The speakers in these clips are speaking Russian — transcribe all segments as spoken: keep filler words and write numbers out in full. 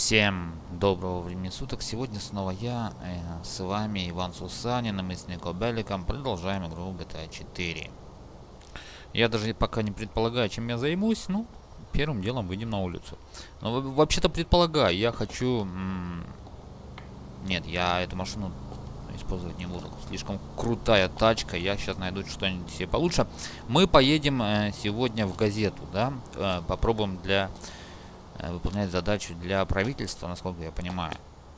Всем доброго времени суток. Сегодня снова я э, с вами, Иван Сусанин, и мы с Нико Белликом продолжаем игру джи ти эй четыре. Я даже пока не предполагаю, чем я займусь. Ну, первым делом выйдем на улицу. Но вообще-то предполагаю, я хочу... Нет, я эту машину использовать не буду. Слишком крутая тачка. Я сейчас найду что-нибудь себе получше. Мы поедем э, сегодня в газету, да? Э, попробуем для... выполнять задачу для правительства, насколько я понимаю.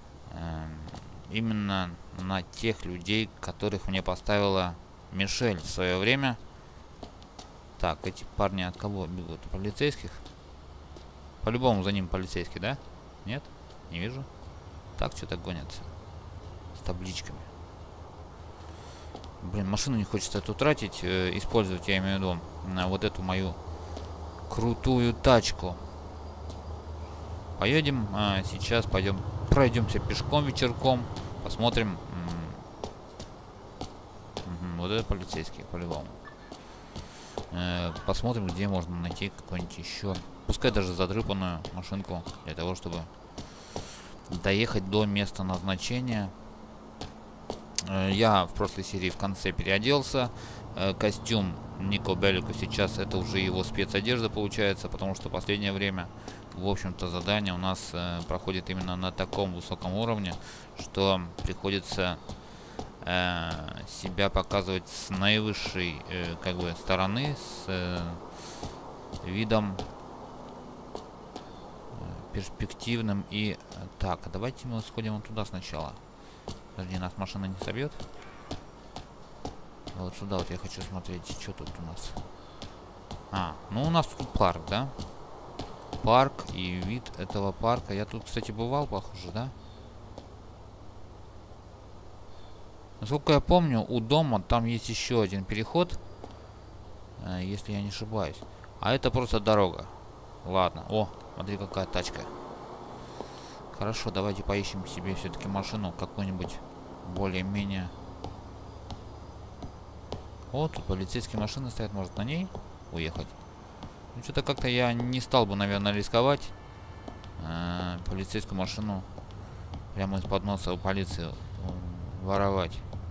Именно на тех людей, которых мне поставила Мишель в свое время. Так, эти парни от кого бегут? Полицейских? По-любому за ним полицейский, да? Нет? Не вижу. Так, что-то гонятся. С табличками. Блин, машину не хочется эту тратить. Э, использовать, я имею в виду, на вот эту мою крутую тачку. Поедем, а, сейчас пойдем, пройдемся пешком вечерком, посмотрим. Угу, вот это полицейские, по-любому. Э, посмотрим, где можно найти какую-нибудь еще, пускай даже задрыпанную машинку, для того, чтобы доехать до места назначения. Э, я в прошлой серии в конце переоделся. Э, костюм Нико Беллику сейчас это уже его спецодежда получается, потому что в последнее время, в общем-то, задание у нас э, проходит именно на таком высоком уровне, что приходится э, себя показывать с наивысшей э, как бы стороны, с э, видом перспективным. И так, давайте мы сходим вот туда сначала. Подожди, нас машина не собьет. Вот сюда вот я хочу смотреть, что тут у нас. А, ну у нас тут парк, да? Парк и вид этого парка. Я тут, кстати, бывал, похоже, да? Насколько я помню, у дома там есть еще один переход, э, если я не ошибаюсь. А это просто дорога. Ладно. О, смотри, какая тачка. Хорошо, давайте поищем себе все-таки машину какую-нибудь более-менее. О, тут полицейские машины стоят, может на ней уехать? Ну, что-то как-то я не стал бы, наверное, рисковать. Э, полицейскую машину прямо из-под носа у полиции воровать.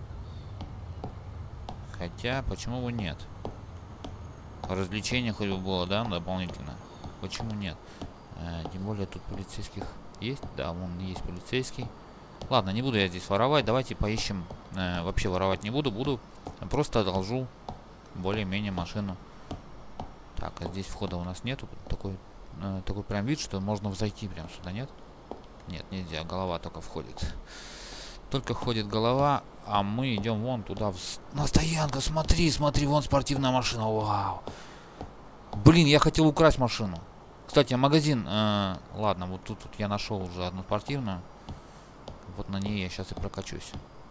Хотя, почему бы нет? Развлечение хоть бы было, да, дополнительно. Почему нет? Э, тем более тут полицейских есть. Да, вон есть полицейский. Ладно, не буду я здесь воровать. Давайте поищем. Э, вообще воровать не буду. Буду просто одолжу более-менее машину. Так, а здесь входа у нас нету. Такой, э, такой прям вид, что можно взойти прям сюда, нет? Нет, нельзя. Голова только входит. Только входит голова, а мы идем вон туда. В... На стоянку, смотри, смотри, вон спортивная машина. Вау. Блин, я хотел украсть машину. Кстати, магазин... Э, ладно, вот тут, тут я нашел уже одну спортивную. Вот на ней я сейчас и прокачусь.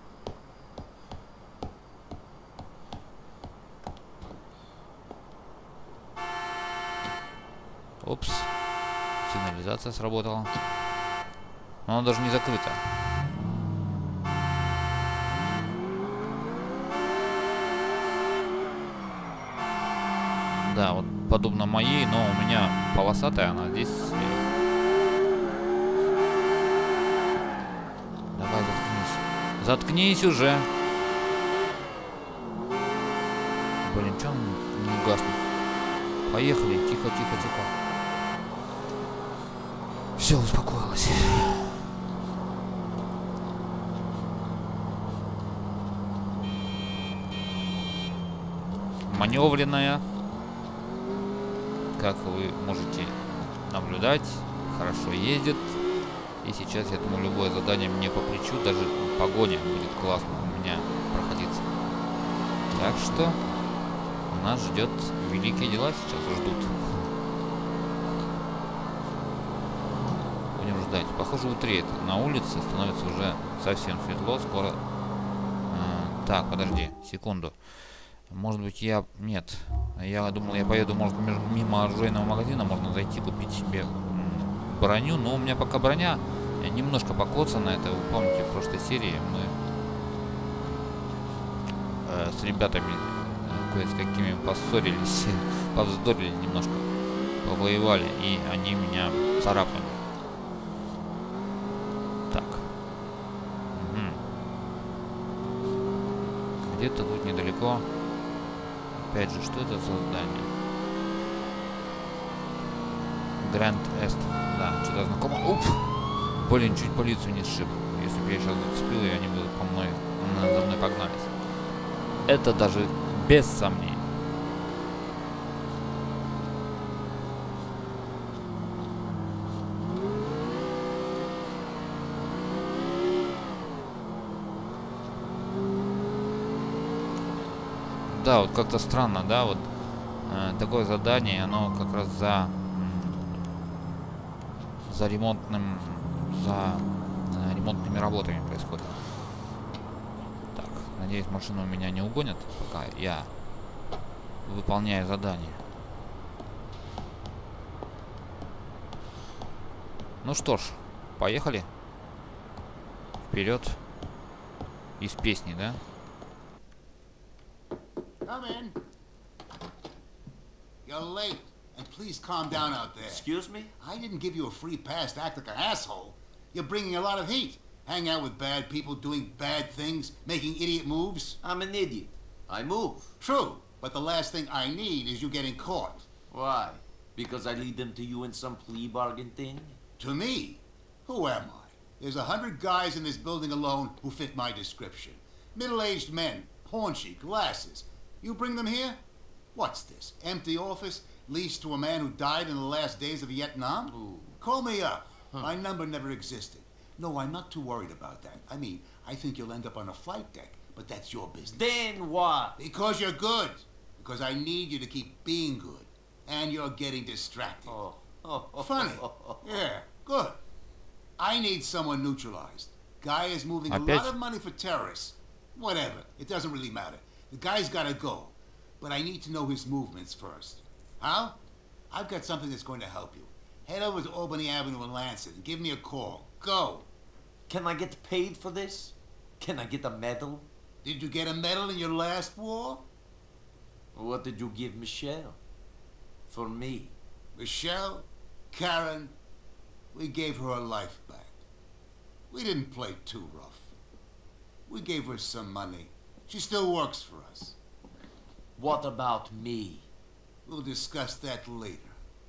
Опс. Сигнализация сработала. Но она даже не закрыта. Да, вот подобно моей, но у меня полосатая, она здесь. Давай, заткнись. Заткнись уже. Блин, что он не гаснет? Поехали, тихо, тихо, тихо. Все, успокоилась. Маневренная. Как вы можете наблюдать, хорошо ездит. И сейчас, я думаю, любое задание мне по плечу, даже погоня будет классно у меня проходиться. Так что нас ждет великие дела, сейчас ждут. Будем ждать. Похоже, утреет. На улице становится уже совсем светло. Скоро. А, так, подожди, секунду. Может быть, я... Нет. Я думал, я поеду, может, мимо оружейного магазина. Можно зайти, купить себе броню. Но у меня пока броня немножко покоцана. Это, вы помните, в прошлой серии мы э, с ребятами с какими поссорились, повздорили немножко, повоевали, и они меня царапнули. Где-то тут недалеко. Опять же, что это за здание? Гранд Эст. Да, что-то знакомо. Уп! Блин, чуть полицию не сшиб. Если бы я сейчас зацепил, и они бы по мной, за мной погнались. Это даже без сомнений. Да, вот как-то странно, да, вот э, такое задание, оно как раз за за ремонтным, за э, ремонтными работами происходит. Так, надеюсь, машину у меня не угонят, пока я выполняю задание. Ну что ж, поехали. Вперед. Из песни, да? Come in. You're late, and please calm down out there. Excuse me? I didn't give you a free pass to act like an asshole. You're bringing a lot of heat. Hang out with bad people, doing bad things, making idiot moves. I'm an idiot. I move. True, but the last thing I need is you getting caught. Why? Because I lead them to you in some plea bargain thing? To me? Who am I? There's a hundred guys in this building alone who fit my description. Middle-aged men, paunchy, glasses. You bring them here? What's this? Empty office leased to a man who died in the last days of Vietnam? Ooh. Call me up. Huh. My number never existed. No, I'm not too worried about that. I mean, I think you'll end up on a flight deck, but that's your business. Then what? Because you're good. Because I need you to keep being good. And you're getting distracted. Oh. Oh, oh, Funny. oh, oh, oh. Yeah, good. I need someone neutralized. Guy is moving a Опять? lot of money for terrorists. Whatever. It doesn't really matter. The guy's gotta go. But I need to know his movements first. How? I've got something that's going to help you. Head over to Albany Avenue in Lansing and give me a call. Go. Can I get paid for this? Can I get a medal? Did you get a medal in your last war? What did you give Michelle? For me? Michelle? Karen? We gave her her life back. We didn't play too rough. We gave her some money. She still works for us. What about me? We'll discuss that later.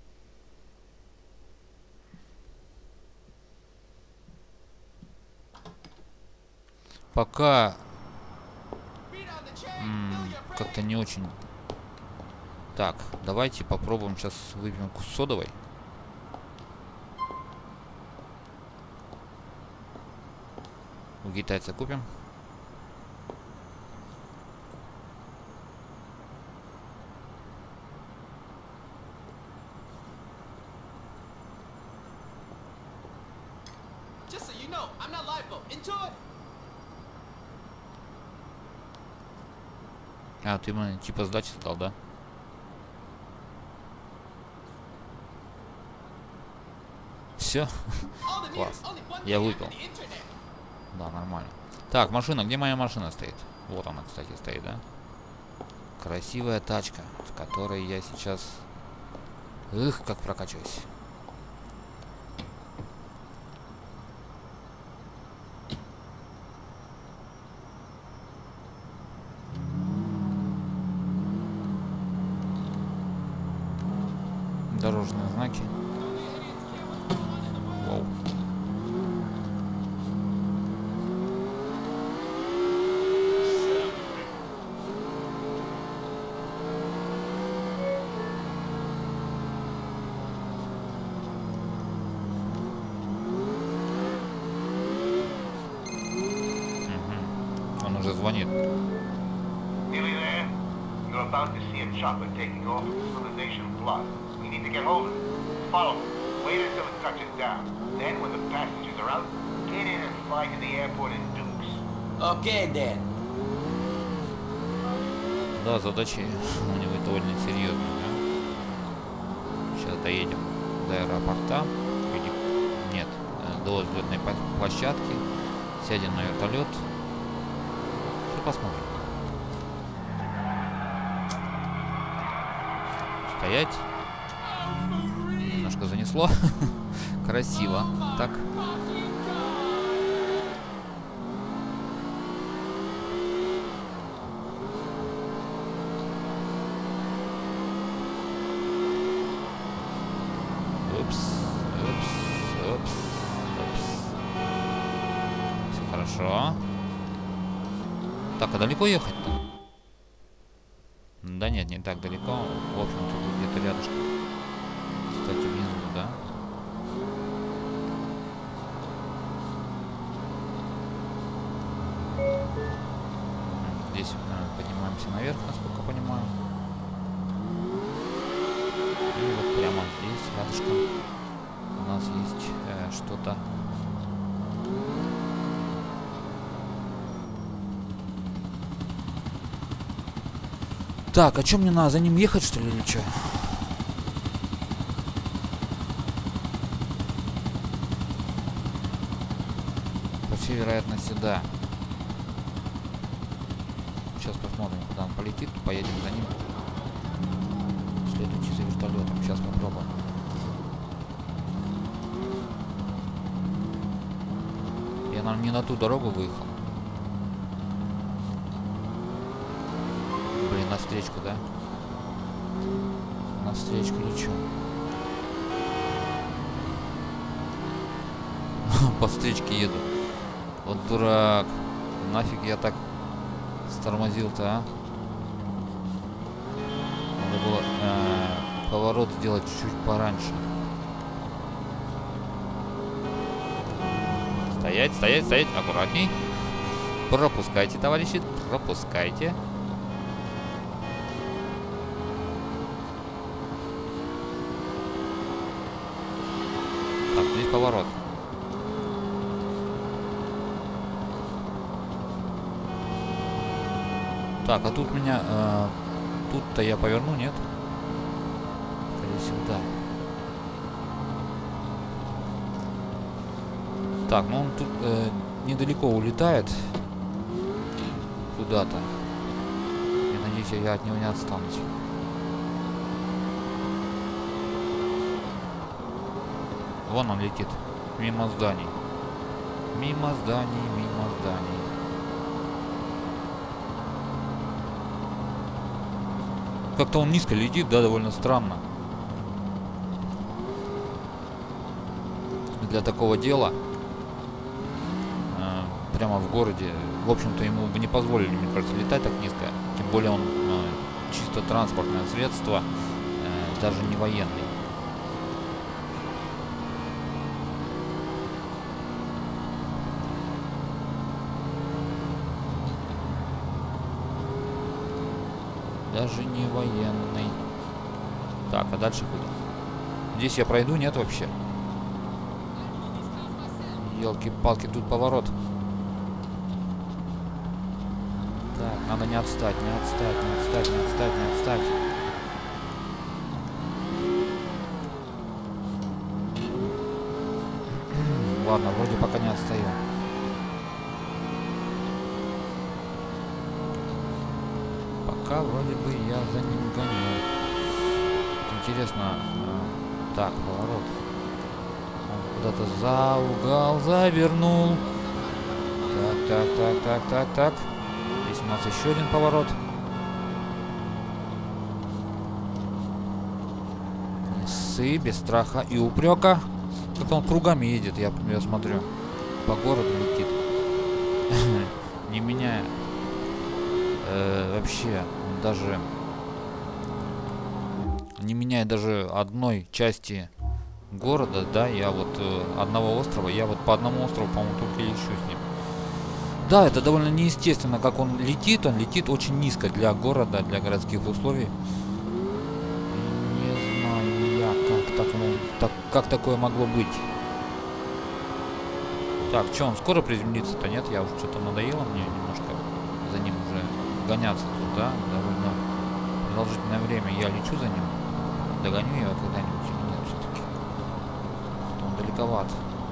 Пока как-то не очень. Так, давайте попробуем сейчас выпьем содовой. У китайца купим. Just so you know, I'm not liable. Enjoy. А, ты мне типа сдачи стал, да? Все. Класс. Я выпил. Да, нормально. Так, машина. Где моя машина стоит? Вот она, кстати, стоит, да? Красивая тачка, в которой я сейчас... Эх, как прокачиваюсь. Дорожные знаки. Вау. Угу. Он уже звонит. Nearly there? You're about to see a chopper taking off from Civilization Plaza. You need to get hold of it. Follow it. Wait until it touches down. Then, when the passengers are out, get in and fly to the airport in Dukes. Okay, then. Да, задачи у него довольно серьезные, да? Сейчас доедем до аэропорта. Или... Нет, до взлетной площадки. Сядем на вертолет. И посмотрим. Стоять. Немножко занесло. Красиво. Так. Хорошо. Так, а далеко ехать-то? Да нет, не так далеко. В общем-то, тут где-то рядышком. Кстати, внизу, да? Здесь э, поднимаемся наверх, насколько понимаю. И вот прямо здесь, рядышком, у нас есть э, что-то. Так, а что мне надо? За ним ехать, что ли, или что? По всей вероятности, да. Сейчас посмотрим, куда он полетит. Поедем за ним. Следуйте за вертолетом. Сейчас попробуем. Я, наверное, не на ту дорогу выехал. Блин, на встречку, да? На встречку лечу. По встречке еду. Вот дурак. Нафиг я так стормозил-то, а? Надо было э, поворот сделать чуть-чуть пораньше. Стоять, стоять, стоять. Аккуратней. Пропускайте, товарищи. Пропускайте. Так, здесь поворот. Так, а тут меня... Э, тут-то я поверну, нет? Скорее всего, да. Так, ну он тут э, недалеко улетает. Куда-то. Я надеюсь, я от него не отстанусь. Вон он летит. Мимо зданий. Мимо зданий, мимо зданий. Как-то он низко летит, да, довольно странно. Для такого дела. Э, прямо в городе. В общем-то, ему бы не позволили, мне кажется, летать так низко. Тем более он э, чисто транспортное средство, э, даже не военный. Даже не военный. Так, а дальше куда? Здесь я пройду, нет вообще? Елки-палки, тут поворот. Так, надо не отстать, не отстать, не отстать, не отстать, не отстать. Ладно, вроде пока не отстаю. Пока вроде бы я за ним гоню. Интересно. Э, так, поворот. Он куда-то за угол завернул. Так, так, так, так, так, так. Здесь у нас еще один поворот. Не ссы, без страха и упрека. Как-то он кругами едет, я, я смотрю. По городу летит. Не меняя. Э, вообще, даже не меняя даже одной части города, да, я вот э, одного острова, я вот по одному острову, по-моему, только лечу с ним. Да, это довольно неестественно, как он летит, он летит очень низко для города, для городских условий. Не знаю я, как, так, ну, так, как такое могло быть. Так, что, он скоро приземлится-то, нет? Я уже что-то надоело мне немножко за ним уже гоняться туда, довольно продолжительное время я лечу за ним. Догоню я его когда-нибудь или нет все-таки. Он далековат.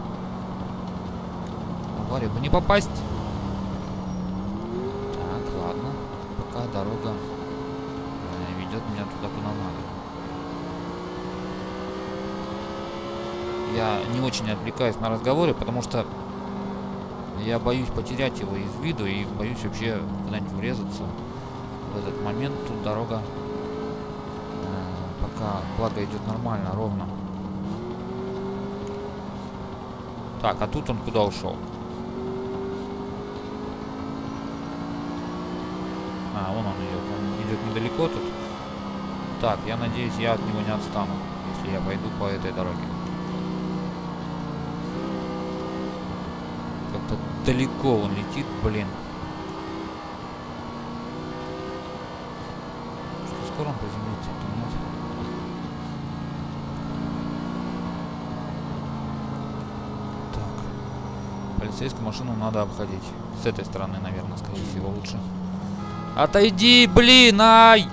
Аварию бы не попасть. Так, ладно. Пока дорога э, ведет меня туда, куда надо. Я не очень отвлекаюсь на разговоры, потому что я боюсь потерять его из виду и боюсь вообще куда-нибудь врезаться. В этот момент тут дорога э, пока, благо, идет нормально, ровно. Так, а тут он куда ушел? А, вон он идет. Он идет недалеко тут. Так, я надеюсь, я от него не отстану, если я пойду по этой дороге. Как-то далеко он летит, блин. Что, скоро он приземлится, то нет? Так. Полицейскую машину надо обходить. С этой стороны, наверное, скорее всего, лучше. Отойди, блин, ай!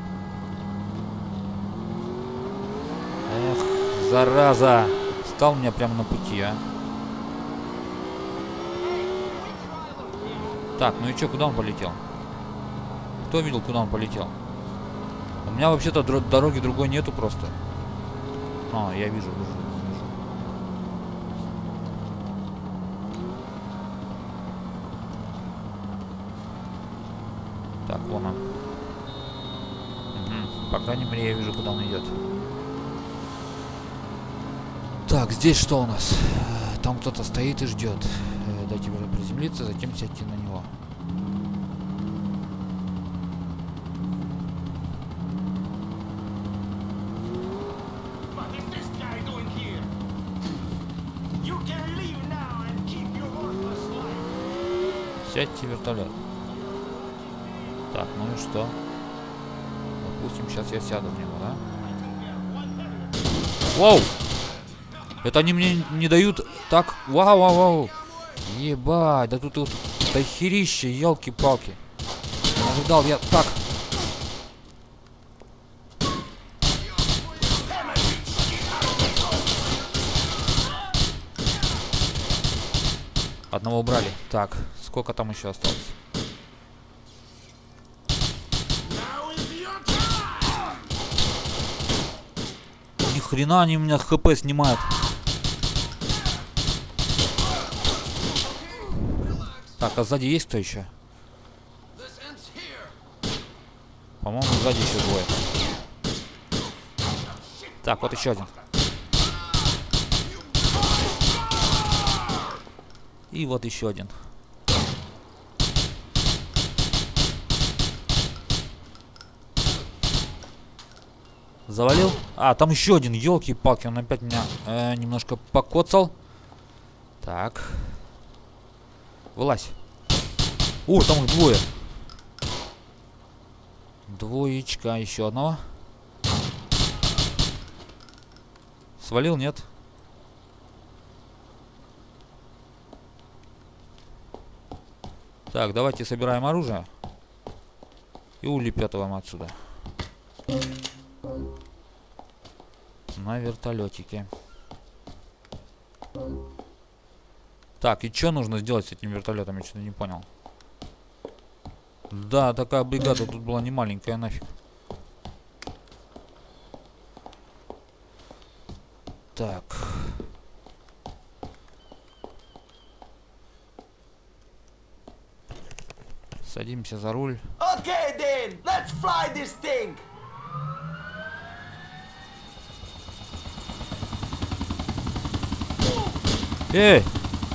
Эх, зараза! Стал у меня прямо на пути, а. Так, ну и чё, куда он полетел? Кто видел, куда он полетел? У меня вообще-то дороги другой нету просто. А, я вижу, вижу, вижу. Так, вон он. Угу. По крайней мере, я вижу, куда он идет. Так, здесь что у нас? Там кто-то стоит и ждет. Дайте уже приземлиться, затем сядьте на него. Сядьте в вертолет. Так, ну и что? Допустим, сейчас я сяду в него, да? Вау! Это они мне не дают так. Вау, вау, вау. Ебать, да тут вот дохерище, елки-палки. Не ожидал я так. Одного убрали. Так, сколько там еще осталось? Ни хрена они у меня хп снимают. Так, а сзади есть кто еще? По-моему, сзади еще двое. Так, вот еще один. И вот еще один. Завалил? А, там еще один, елки-палки, он опять меня э, немножко покоцал. Так. Вылазь. О, там их двое. Двоечка, еще одного. Свалил, нет? Так, давайте собираем оружие. И улепетываем отсюда. На вертолетике. Так, и что нужно сделать с этим вертолетом? Я что-то не понял. Да, такая бригада тут была не маленькая нафиг. Так. Садимся за руль. Okay then, let's fly this thing. Эй!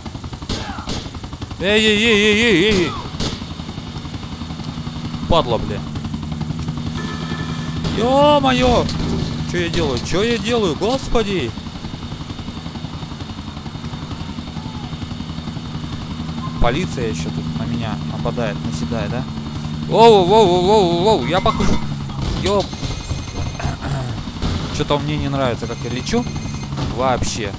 Эй, эй, эй, эй, эй, эй! Падла, бля. Ё-моё! Что я делаю? Что я делаю? Господи! Полиция еще тут на меня нападает, наседает, да? Воу-воу-воу-воу-воу! Я похож... Ёп! Что-то мне не нравится, как я лечу. Вообще.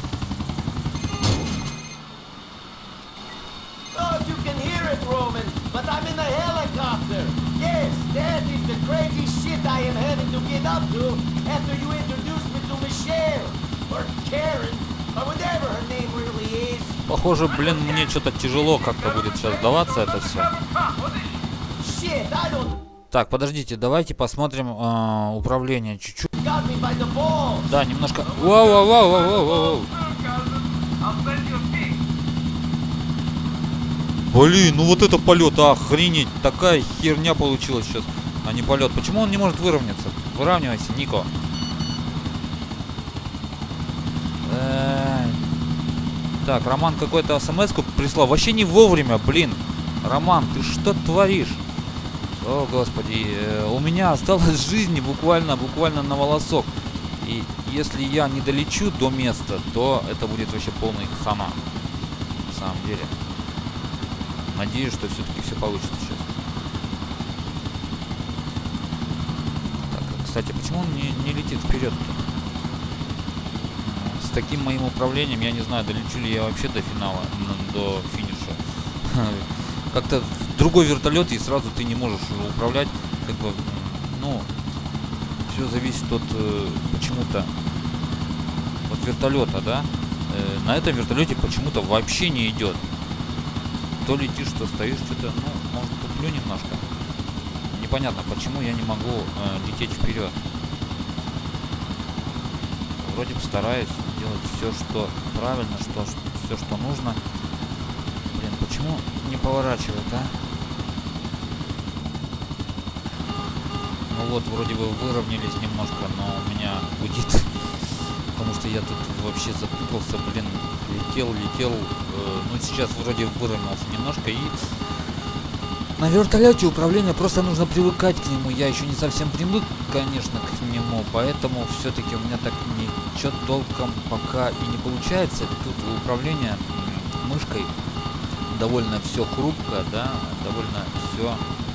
Похоже, блин, мне что-то тяжело как-то будет сейчас сдаваться это все. Так, подождите, давайте посмотрим э, управление чуть-чуть. Да, немножко. Вау-вау-вау-вау-вау-вау. Блин, ну вот это полет, охренеть. Такая херня получилась сейчас, а не полет. Почему он не может выровняться? Выравнивайся, Нико. Так, Роман какой-то смс-ку прислал. Вообще не вовремя, блин. Роман, ты что творишь? О, господи, э, у меня осталось жизни буквально, буквально на волосок. И если я не долечу до места, то это будет вообще полный хана. На самом деле. Надеюсь, что все-таки все получится сейчас. Так, кстати, почему он не, не летит вперед-то? С таким моим управлением, я не знаю, долечу ли я вообще до финала, до финиша. Как-то другой вертолет, и сразу ты не можешь управлять. Как бы, ну, все зависит от э, почему-то от вертолета, да? Э, на этом вертолете почему-то вообще не идет. То летишь, что стоишь, что-то, ну, может, туплю немножко. Непонятно, почему я не могу э, лететь вперед. Вроде бы стараюсь делать все, что правильно, что, все, что нужно. Блин, почему не поворачивает, а? Ну вот, вроде бы выровнялись немножко, но у меня гудит. Потому что я тут вообще запутался, блин, летел, летел. Э, ну, сейчас вроде выровнялся немножко. И на вертолете управление, просто нужно привыкать к нему. Я еще не совсем привык, конечно, к нему. Поэтому все-таки у меня так ничего толком пока и не получается. Тут управление мышкой довольно все хрупко, да, довольно все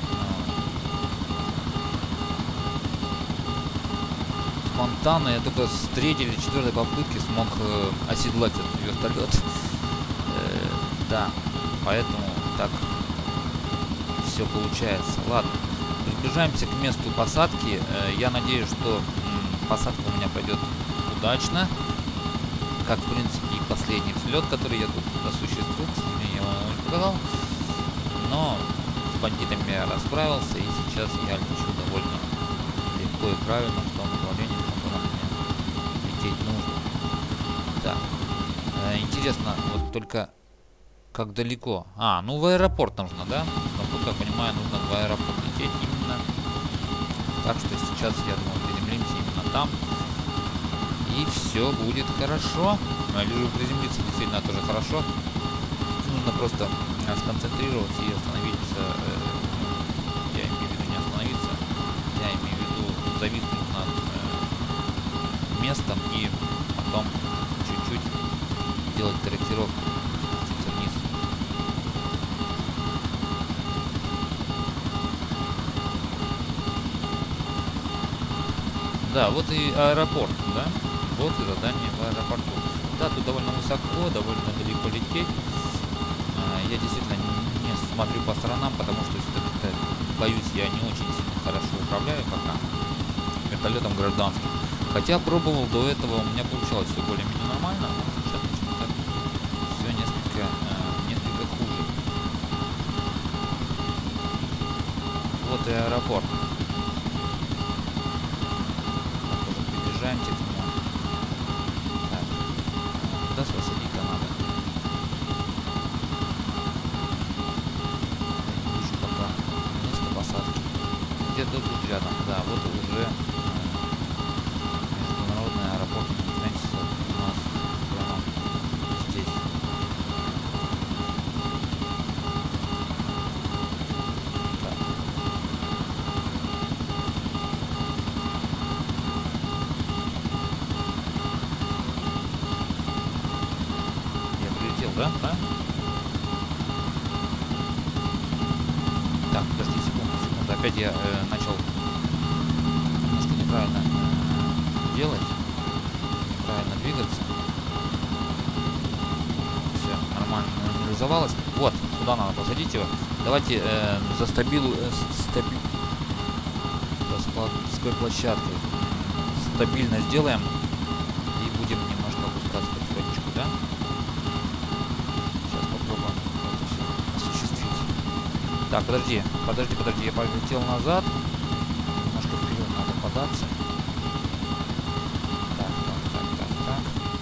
спонтанно. Я только с третьей или четвертой попытки смог э, оседлать этот вертолет. Э, да, поэтому так все получается. Ладно, приближаемся к месту посадки. Э, я надеюсь, что м, посадка у меня пойдет удачно. Как, в принципе, и последний взлет, который я тут осуществил. К сожалению, я вам не показал. Но с бандитами я расправился, и сейчас я лечу довольно легко и правильно в том направлении, в котором мне лететь нужно. Так. Э, интересно, вот только как далеко? А, ну в аэропорт нужно, да? Насколько я понимаю, нужно в аэропорт лететь именно. Так что сейчас, я думаю, приземлимся именно там. И все будет хорошо. Лежу приземлиться действительно тоже хорошо. Нужно просто сконцентрироваться и остановиться. Э, я имею в виду не остановиться. Я имею в виду зависнуть над э, местом и потом чуть-чуть делать корректировку. Спуститься вниз. Да, вот и аэропорт, да? Вот и задание в аэропорту. Да, тут довольно высоко, довольно далеко лететь. А, я действительно не, не смотрю по сторонам, потому что как-то боюсь, я не очень сильно хорошо управляю пока вертолетом гражданским. Хотя пробовал до этого, у меня получалось все более-менее нормально, но сейчас почему-то все несколько, э, несколько хуже. Вот и аэропорт. Приближаемся к нему. Так, куда посадить-то надо? Я не вижу пока место посадки. Где-то тут рядом, да, вот уже международный аэропорт находится у нас прямо здесь. Так. Да? Да? Так, подожди секунду, секунду. Опять я э, начал немножко неправильно э, делать, неправильно двигаться. Все, нормально нормализовалось. Вот, сюда надо посадить его. Давайте э, за стабилу, э, стаби... складской площадкой стабильно сделаем и будем немножко опускаться потихонечку, да? Так, подожди, подожди, подожди, я полетел назад. Немножко вперед надо податься. Так, так, так, так, так.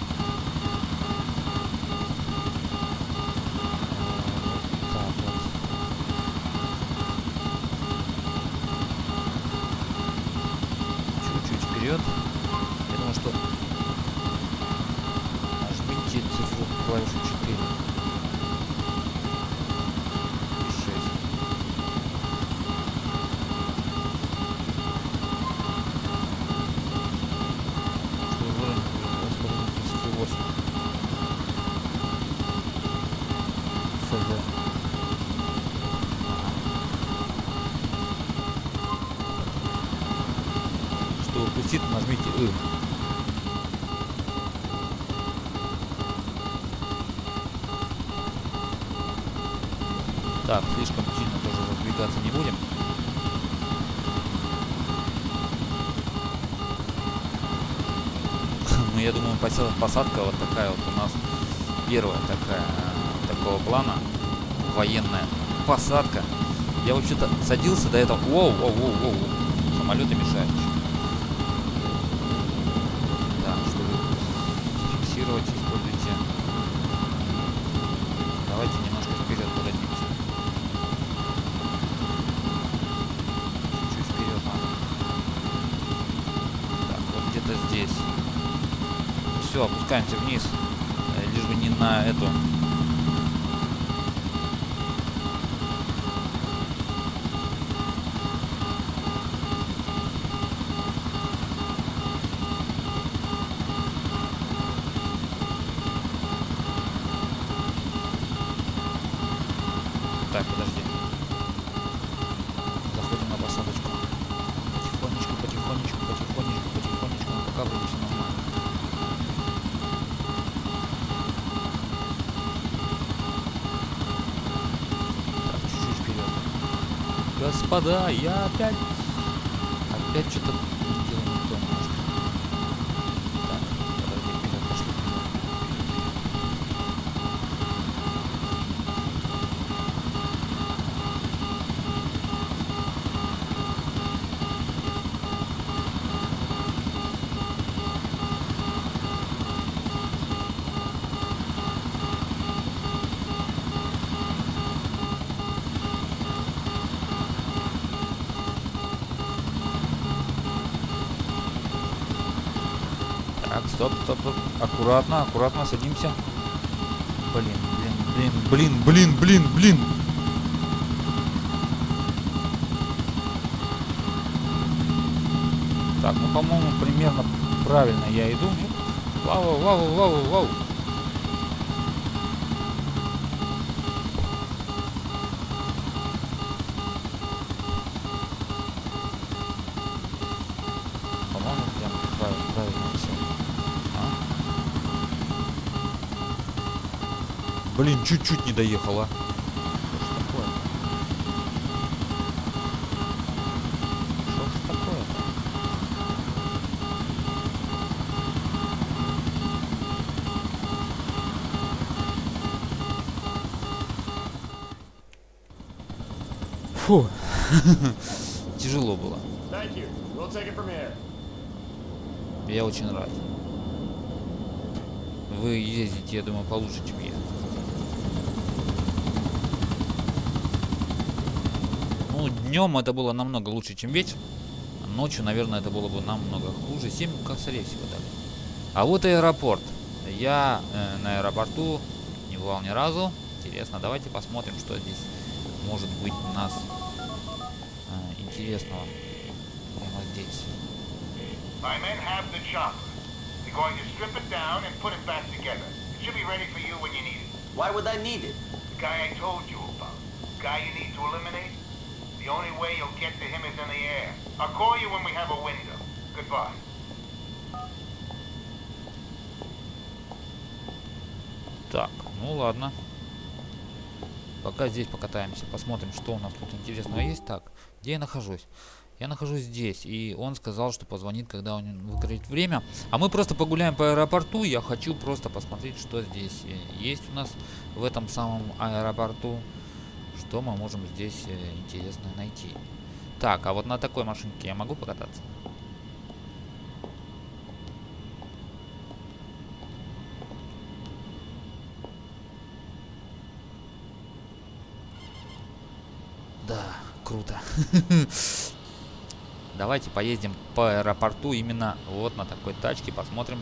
Вот так вот. Чуть-чуть вперед. Я думаю, что нажмите цифру клавишу четыре. Фу. Так, слишком сильно тоже разбегаться не будем. Ну, я думаю, посадка вот такая вот у нас первая такая, такого плана, военная посадка. Я вообще-то садился до этого. Воу, воу, воу, воу. Самолеты мешают. Да, чтобы фиксировать, используйте. Давайте немножко вперед продадимся. Чуть-чуть вперед надо. Так, вот где-то здесь. Все, опускаемся вниз. Лишь бы не на эту. Так, подожди. Заходим на посадочку. Потихонечку, потихонечку, потихонечку, потихонечку. Ну, пока вроде все нормально. Так, чуть-чуть вперед. Господа, я опять... Опять что-то делаю не то немножко. Так, подожди, вперед, пошли вперед. Так, стоп, стоп, стоп. Аккуратно, аккуратно садимся. Блин, блин, блин, блин, блин, блин, блин. Так, ну, по-моему, примерно правильно я иду. Вау, вау, вау, вау. По-моему, прям правильно, правильно все. А? Блин, чуть-чуть не доехала. Что ж такое? Что ж такое-то? Фу. Тяжело было. Thank you. We'll take it from here. Я очень рад. Вы ездите, я думаю, получше, чем я. Ну, днем это было намного лучше, чем вечером. Ночью, наверное, это было бы намного хуже. семь косарей всего дали. А вот и аэропорт. Я э, на аэропорту не бывал ни разу. Интересно, давайте посмотрим, что здесь может быть у нас э, интересного. Прямо здесь. My men have the chopper. They're going to strip it down and put it back together. It should be ready for you when you need it. Why would I need it? The guy I told you about. The guy you need to eliminate. The only way you'll get to him is in the air. I'll call you when we have a window. Goodbye. Так, ну ладно. Пока здесь покатаемся, посмотрим, что у нас тут интересного есть. Так, где я нахожусь? Я нахожусь здесь, и он сказал, что позвонит, когда он выкроет время. А мы просто погуляем по аэропорту. Я хочу просто посмотреть, что здесь есть у нас в этом самом аэропорту. Что мы можем здесь интересно найти. Так, а вот на такой машинке я могу покататься? Да, круто. Давайте поездим по аэропорту именно вот на такой тачке. Посмотрим,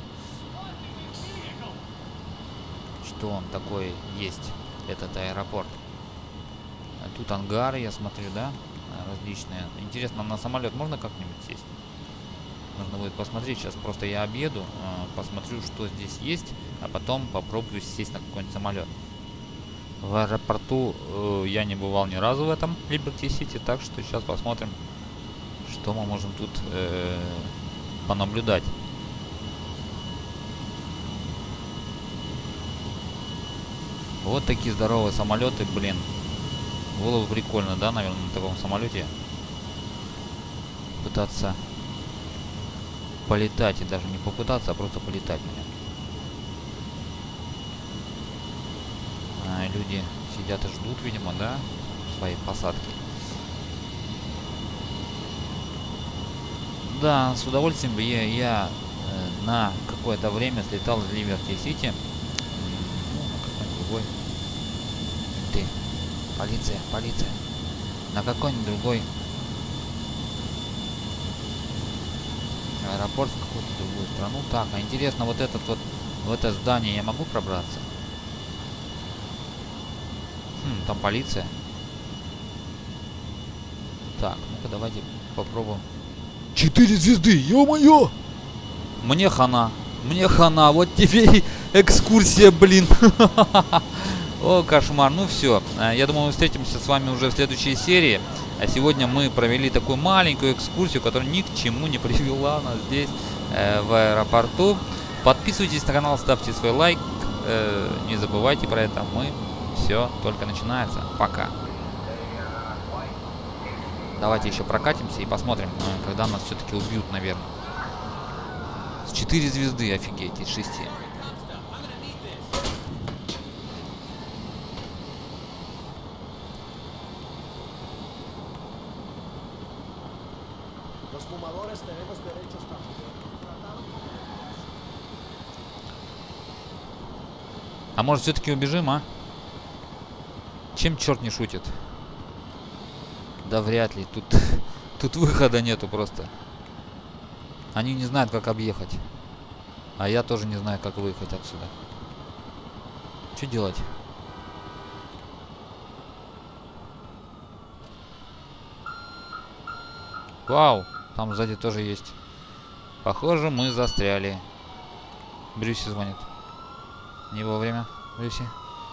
что он такой есть, этот аэропорт. Тут ангары, я смотрю, да, различные. Интересно, на самолет можно как-нибудь сесть? Нужно будет посмотреть. Сейчас просто я объеду, посмотрю, что здесь есть, а потом попробую сесть на какой-нибудь самолет. В аэропорту э, я не бывал ни разу в этом Liberty City, так что сейчас посмотрим, что мы можем тут э, понаблюдать. Вот такие здоровые самолеты, блин. Было бы прикольно, да, наверное, на таком самолете пытаться полетать. И даже не попытаться, а просто полетать на нем. А, люди сидят и ждут, видимо, да, своей посадки. Да, с удовольствием бы я, я э, на какое-то время слетал из Либерти-Сити. Ну, на какой-нибудь другой. Ты, полиция, полиция. На какой-нибудь другой аэропорт, в какую-то другую страну. Так, а интересно, вот этот вот, в это здание я могу пробраться? Хм, там полиция. Так, ну-ка давайте попробуем. Четыре звезды, ё-моё! Мне хана, мне хана, вот тебе и экскурсия, блин. О, кошмар, ну все. Я думаю, мы встретимся с вами уже в следующей серии. А сегодня мы провели такую маленькую экскурсию, которая ни к чему не привела нас здесь, э, в аэропорту. Подписывайтесь на канал, ставьте свой лайк. Э, не забывайте про это. Мы все только начинается. Пока. Давайте еще прокатимся и посмотрим, когда нас все-таки убьют, наверное. С четыре звезды, офигеть, из шести. А может все-таки убежим, а? Чем черт не шутит? Да вряд ли. Тут, тут выхода нету просто. Они не знают, как объехать. А я тоже не знаю, как выехать отсюда. Что делать? Вау! Там сзади тоже есть. Похоже, мы застряли. Брюси звонит. Не вовремя, Брюси.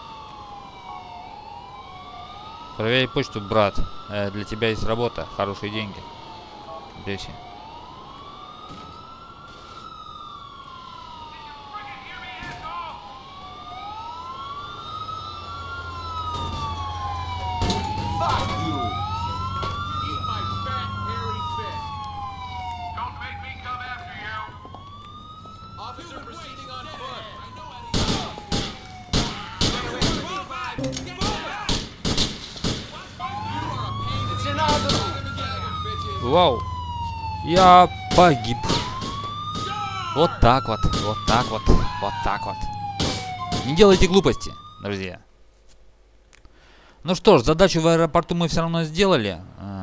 Проверяй почту, брат. Э, для тебя есть работа. Хорошие деньги. Брюси. Вау. Я погиб. Вот так вот. Вот так вот. Вот так вот. Не делайте глупости, друзья. Ну что ж, задачу в аэропорту мы все равно сделали.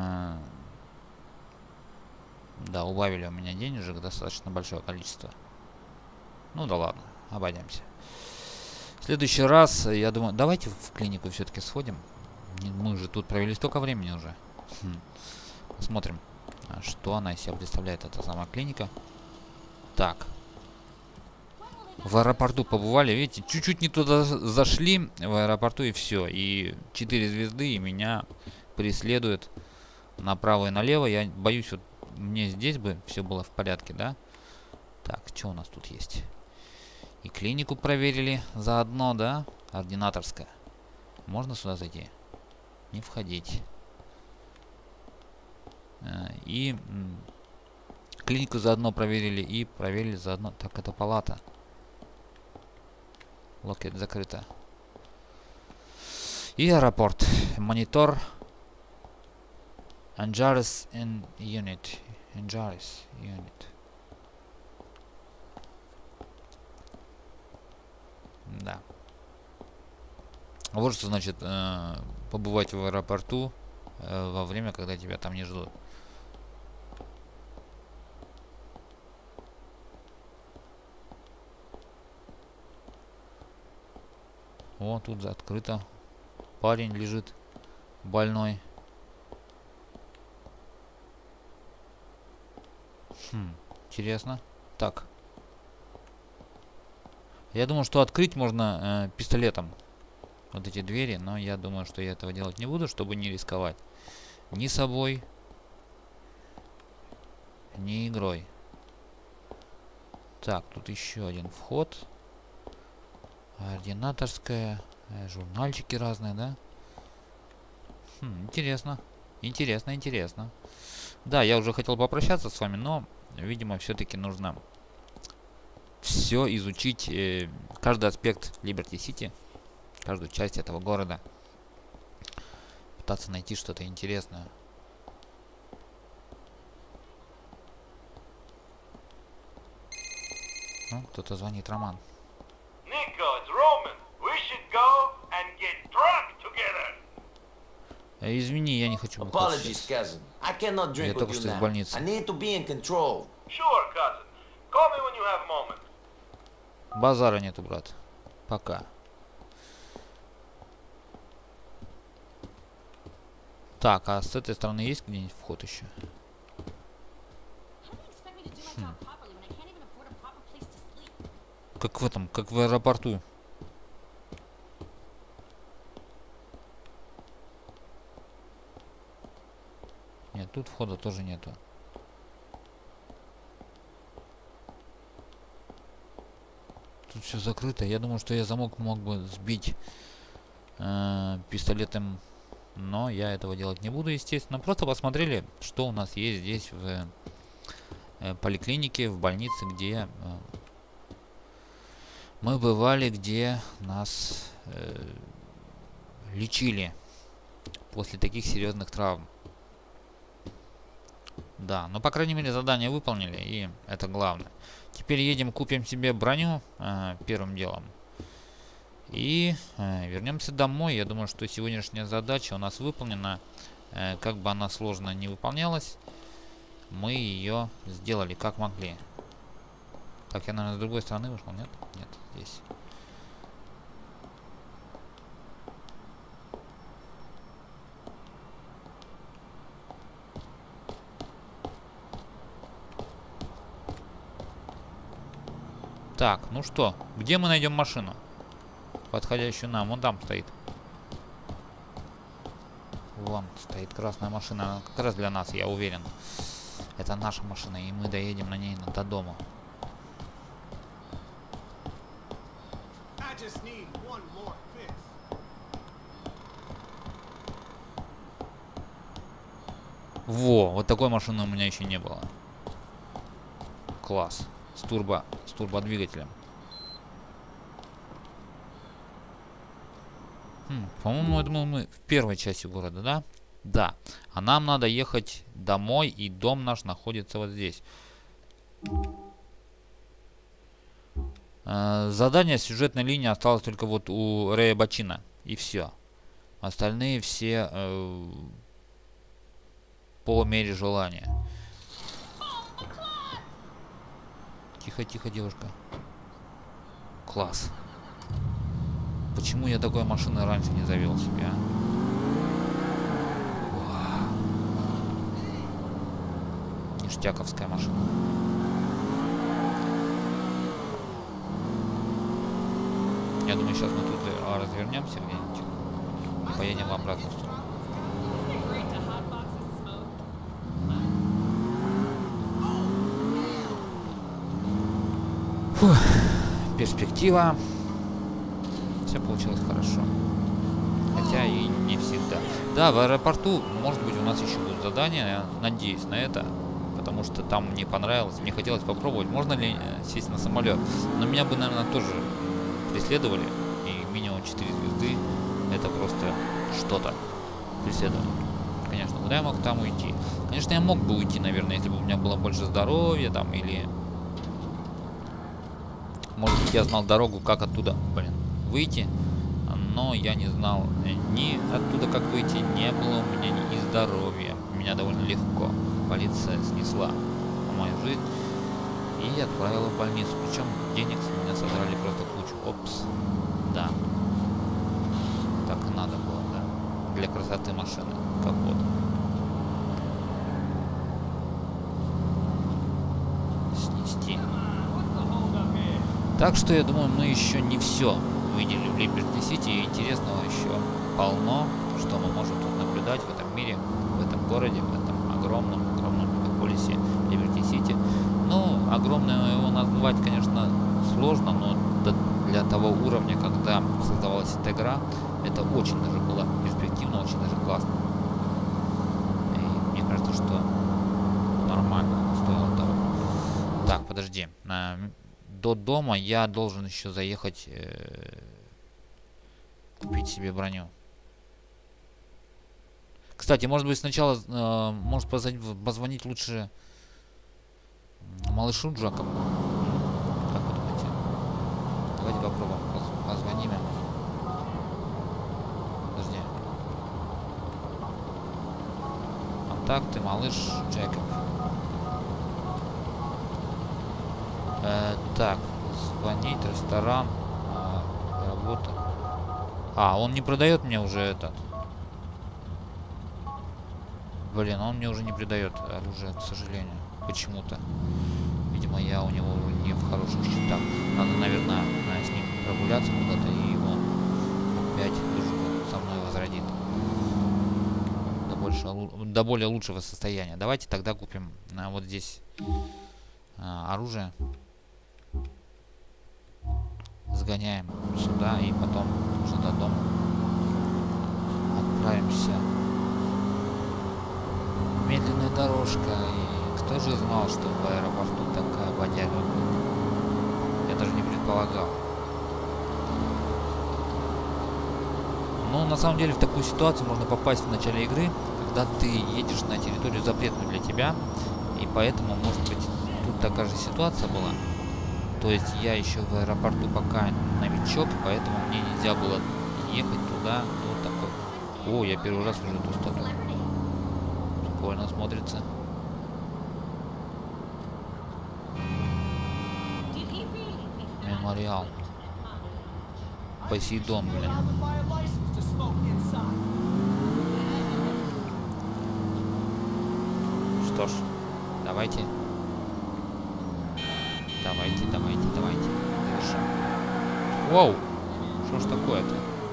Да, убавили у меня денежек достаточно большое количество. Ну да ладно, обойдемся. В следующий раз, я думаю, давайте в клинику все-таки сходим. Мы же тут провели столько времени уже. Посмотрим, что она из себя представляет, эта самая клиника. Так. В аэропорту побывали, видите, чуть-чуть не туда зашли в аэропорту и все. И четыре звезды, и меня преследуют направо и налево. Я боюсь, вот мне здесь бы все было в порядке, да? Так, что у нас тут есть? И клинику проверили заодно, да? Ординаторская. Можно сюда зайти? Не входить. И клинику заодно проверили и проверили заодно. Так, это палата. Локет закрыто. И аэропорт. Монитор. Anjaris in unit. Anjaris unit. Да. Вот что значит э, побывать в аэропорту э, во время, когда тебя там не ждут. О, тут открыто. Парень лежит больной. Хм, интересно. Так. Я думаю, что открыть можно э, пистолетом вот эти двери, но я думаю, что я этого делать не буду, чтобы не рисковать ни собой, ни игрой. Так, тут еще один вход. Ординаторская. Э, журнальчики разные, да? Хм, интересно. Интересно, интересно. Да, я уже хотел попрощаться с вами, но, видимо, все-таки нужно все изучить, э, каждый аспект Либерти-Сити, каждую часть этого города. Пытаться найти что-то интересное. Ну, кто-то звонит, Роман. Nico, it's Roman. We should go and get drunk together. Э, извини, я не хочу бухать Apologies, сейчас. cousin. I cannot Я drink только with you что из now. больницы. I need to be in control. Sure, cousin. Call me when you have a moment. Базара нету, брат. Пока. Так, а с этой стороны есть где-нибудь вход еще? Хм. Как в этом, как в аэропорту. Нет, тут входа тоже нету. Тут все закрыто. Я думаю, что я замок мог бы сбить э, пистолетом, но я этого делать не буду, естественно. Просто посмотрели, что у нас есть здесь в э, поликлинике, в больнице, где э, мы бывали, где нас э, лечили после таких серьезных травм. Да, но по крайней мере задание выполнили, и это главное. Теперь едем, купим себе броню э, первым делом. И э, вернемся домой. Я думаю, что сегодняшняя задача у нас выполнена. Э, как бы она сложно не выполнялась, мы ее сделали как могли. Так, я, наверное, с другой стороны вышел, нет? Нет, здесь. Так, ну что, где мы найдем машину, подходящую нам? Вон там стоит. Вон стоит красная машина. Она как раз для нас, я уверен. Это наша машина, и мы доедем на ней до дома. Во, вот такой машины у меня еще не было. Класс. С турбо, с турбодвигателем. Хм, по-моему, я думал, мы в первой части города, да? Да. А нам надо ехать домой, и дом наш находится вот здесь. Э, задание сюжетной линии осталось только вот у Рэя Бачина. И все. Остальные все э, по мере желания. Тихо, тихо, девушка. Класс. Почему я такой машины раньше не завел себе, а? Ништяковская машина. Я думаю, сейчас мы тут а, развернемся где-нибудь и поедем в обратную сторону. Фух, перспектива. Все получилось хорошо. Хотя и не всегда. Да, в аэропорту, может быть, у нас еще будут задания. Я надеюсь на это. Потому что там мне понравилось. Мне хотелось попробовать, можно ли сесть на самолет. Но меня бы, наверное, тоже преследовали. И минимум четыре звезды. Это просто что-то. Преследование. Конечно, куда я мог там уйти? Конечно, я мог бы уйти, наверное, если бы у меня было больше здоровья там или... Может быть, я знал дорогу, как оттуда, блин, выйти, но я не знал ни оттуда, как выйти, не было у меня ни здоровья. Меня довольно легко полиция снесла мою жизнь и отправила в больницу. Причем денег с меня содрали просто кучу. Опс, да, так и надо было, да, для красоты машины, как вот. Снести. Так что я думаю, мы еще не все увидели в Либерти-Сити, и интересного еще полно, что мы можем тут наблюдать в этом мире, в этом городе, в этом огромном, огромном мегаполисе Либерти-Сити. Ну, огромным его назвать, конечно, сложно, но для для того уровня, когда создавалась эта игра, это очень даже было перспективно, очень даже классно. И мне кажется, что нормально стоило того. Так, подожди. До дома я должен еще заехать, э, купить себе броню. Кстати, может быть сначала, э, может позвонить, позвонить лучше малышу Джакобу. Как вы думаете? Давайте попробуем. Позвоним ему. Подожди. Контакты, малыш Джакоб. Э, так, звонить, ресторан, э, работа. А, он не продает мне уже этот. Блин, он мне уже не придает оружие, к сожалению. Почему-то. Видимо, я у него уже не в хороших счетах. Надо, наверное, с ним прогуляться куда-то, и он опять дружбу со мной возродит. До, больше, до более лучшего состояния. Давайте тогда купим а, вот здесь а, оружие. Сгоняем сюда и потом уже до дома отправимся. Медленная дорожка. И кто же знал, что в аэропорту такая бодяга будет? Я даже не предполагал. Но на самом деле в такую ситуацию можно попасть в начале игры, когда ты едешь на территорию запретную для тебя. И поэтому, может быть, тут такая же ситуация была. То есть я еще в аэропорту пока новичок, поэтому мне нельзя было ехать туда. Вот такой. О, я первый раз вижу эту статую. Прикольно смотрится. Мемориал. Посейдон, блин. Что ж, давайте. Давайте, давайте, давайте. Завершим. Воу! Что ж такое-то?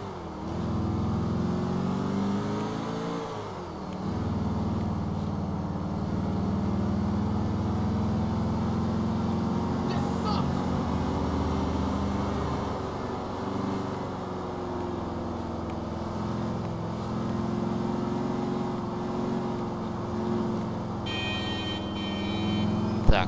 Так.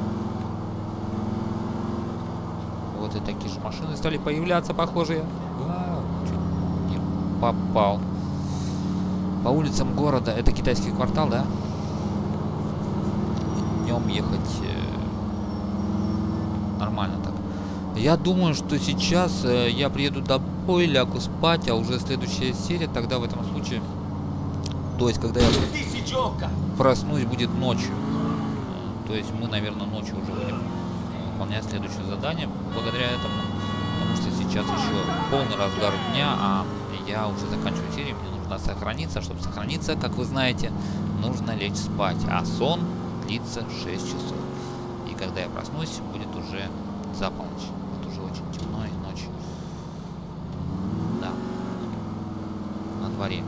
Вот и такие же машины стали появляться, похожие. Вау, чуть не попал. По улицам города. Это китайский квартал, да? Днем ехать э, нормально так. Я думаю, что сейчас э, я приеду домой, лягу спать, а уже следующая серия тогда в этом случае. То есть, когда я проснусь, будет ночью. То есть мы, наверное, ночью уже будем выполнять следующее задание благодаря этому. Потому что сейчас еще полный разгар дня, а я уже заканчиваю серию. Мне нужно сохраниться. Чтобы сохраниться, как вы знаете, нужно лечь спать. А сон длится шесть часов. И когда я проснусь, будет уже за полночь. Это уже очень темно и ночь. Да. На дворе.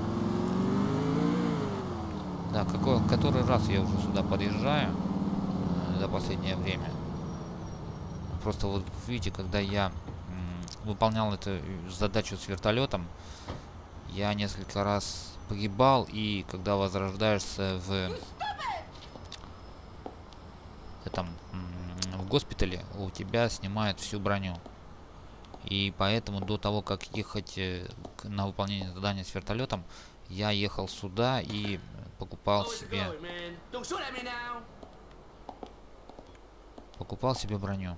Да, какой, который раз я уже сюда подъезжаю э, за последнее время. Просто вот видите, когда я м, выполнял эту задачу с вертолетом, я несколько раз погибал, и когда возрождаешься в этом м, в госпитале, у тебя снимают всю броню. И поэтому до того, как ехать э, к, на выполнение задания с вертолетом, я ехал сюда и покупал себе покупал себе броню.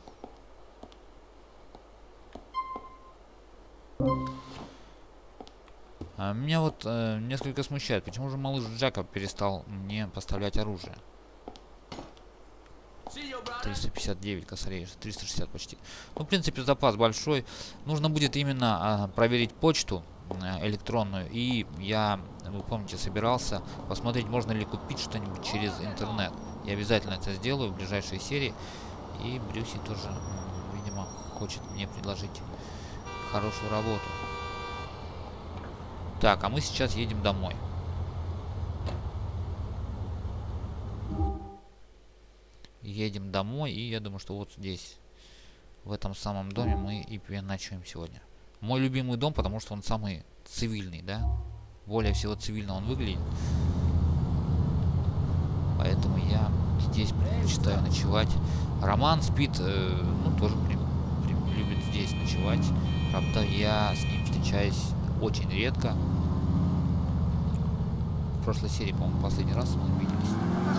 А меня вот э, несколько смущает, почему же малыш Джакоб перестал мне поставлять оружие. триста пятьдесят девять косарей, триста шестьдесят почти. Ну, в принципе, запас большой. Нужно будет именно э, проверить почту э, электронную. И я, вы помните, собирался посмотреть, можно ли купить что-нибудь через интернет. Я обязательно это сделаю в ближайшей серии. И Брюси тоже, видимо, хочет мне предложить хорошую работу. Так, а мы сейчас едем домой. Едем домой, и я думаю, что вот здесь в этом самом доме мы и переночуем сегодня. Мой любимый дом, потому что он самый цивильный, да? Более всего цивильно он выглядит. Поэтому я здесь предпочитаю ночевать. Роман спит, э, ну, тоже при, при, любит здесь ночевать. Правда, я с ним встречаюсь очень редко. В прошлой серии, по-моему, последний раз мы виделись.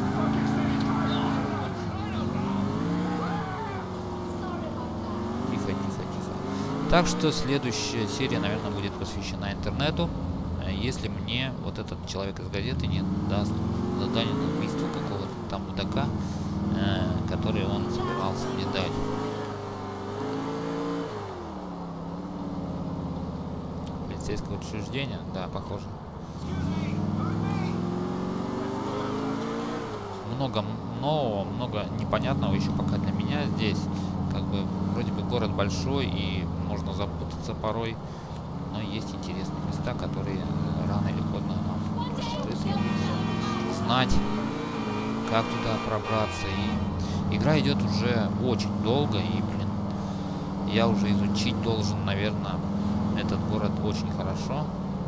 Тихо, тихо, тихо. Так что следующая серия, наверное, будет посвящена интернету. Если мне вот этот человек из газеты не даст задание на убийство какого-то там мудака, э, который он собирался мне дать. Полицейское учреждение? Да, похоже. Много нового, много непонятного еще пока для меня здесь. Как бы вроде бы город большой и можно запутаться порой. Но есть интересные места, которые рано или поздно нам предстоит знать, как туда пробраться. И игра идет уже очень долго, и, блин, я уже изучить должен, наверное, этот город очень хорошо.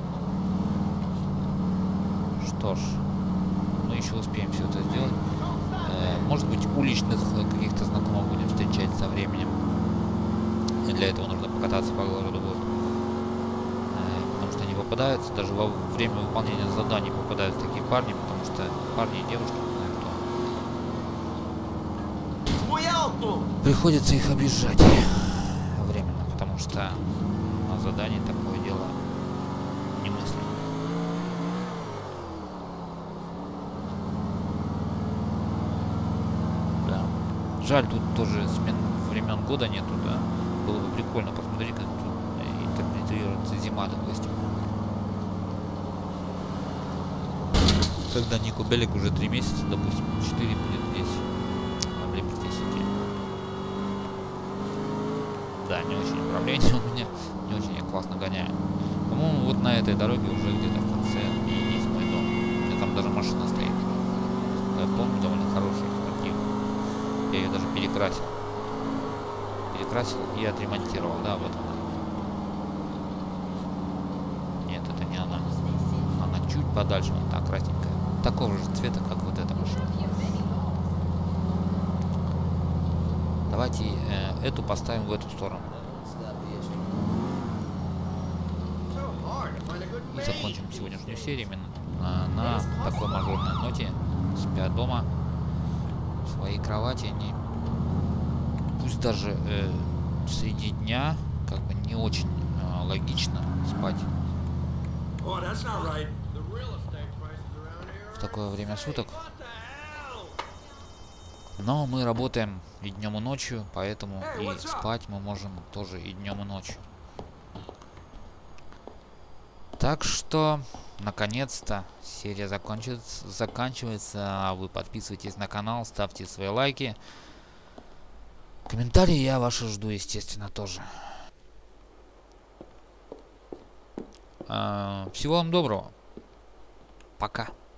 Что ж, мы еще успеем все это сделать. Э, может быть, уличных каких-то знакомых будем встречать со временем. И для этого нужно покататься по городу. Вот. Попадаются, даже во время выполнения заданий попадаются такие парни, потому что парни и девушки, не знаю кто. Приходится их обижать временно, потому что на задании такое дело немыслимо. Да. Жаль, тут тоже смен времен года нету, да. Было бы прикольно посмотреть, как тут интерпретируется зима, допустим. Когда Нико Беллик уже три месяца, допустим, четыре будет здесь, в Либерти-Сити. Да, не очень управление у меня, не очень я классно гоняю. По-моему, вот на этой дороге уже где-то в конце и есть мой дом. У меня там даже машина стоит. Я помню, довольно хорошая, спортивная. Я ее даже перекрасил. Перекрасил и отремонтировал, да, вот она. Нет, это не она. Она чуть подальше, вон та красненькая. Такого же цвета, как вот эта машина. Давайте э, эту поставим в эту сторону. И закончим сегодняшнюю серию именно на, на такой мажорной ноте. Спя дома в своей кровати. Они, пусть даже э, среди дня, как бы не очень э, логично спать в такое время суток. Но мы работаем и днем, и ночью, поэтому и спать мы можем тоже и днем, и ночью. Так что, наконец-то, серия закончится, заканчивается. Вы подписывайтесь на канал, ставьте свои лайки. Комментарии я ваши жду, естественно, тоже. Всего вам доброго. Пока.